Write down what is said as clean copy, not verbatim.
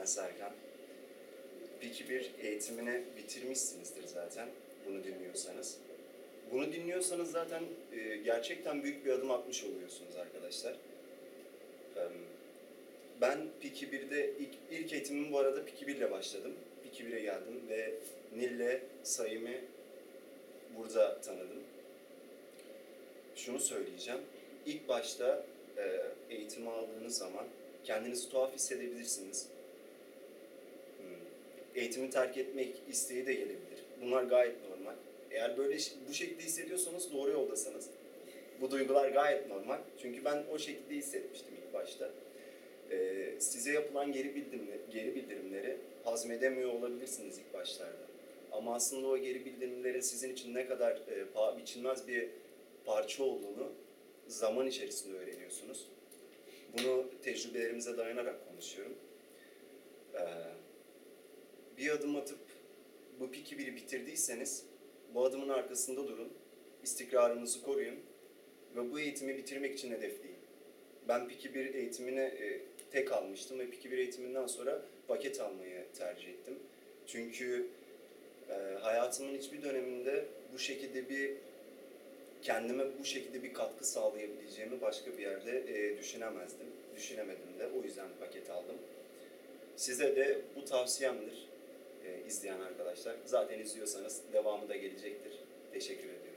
Serkan. Peki bir eğitimini bitirmişsinizdir zaten bunu dinliyorsanız. Bunu dinliyorsanız zaten gerçekten büyük bir adım atmış oluyorsunuz arkadaşlar. Ben Piki 1'de ilk eğitimimi bu arada Piki 1 ile başladım. Piki 1'e geldim ve Nil'le Sayım'ı burada tanıdım. Şunu söyleyeceğim. İlk başta eğitimi aldığınız zaman kendinizi tuhaf hissedebilirsiniz. Eğitimi terk etmek isteği de gelebilir. Bunlar gayet normal. Eğer bu şekilde hissediyorsanız doğru yoldasınız. Bu duygular gayet normal. Çünkü ben o şekilde hissetmiştim ilk başta. Size yapılan geri bildirimleri hazmedemiyor olabilirsiniz ilk başlarda. Ama aslında o geri bildirimlerin sizin için ne kadar paha biçilmez bir parça olduğunu zaman içerisinde öğreniyorsunuz. Bunu tecrübelerimize dayanarak konuşuyorum. Bir adım atıp bu Piki 1'i bitirdiyseniz bu adımın arkasında durun, istikrarınızı koruyun ve bu eğitimi bitirmek için hedefleyin. Ben Piki 1 eğitimini tek almıştım ve Piki 1 eğitiminden sonra paket almayı tercih ettim. Çünkü hayatımın hiçbir döneminde kendime bu şekilde bir katkı sağlayabileceğimi başka bir yerde düşünemedim de. O yüzden paket aldım. Size de bu tavsiyemdir izleyen arkadaşlar. Zaten izliyorsanız devamı da gelecektir. Teşekkür ederim.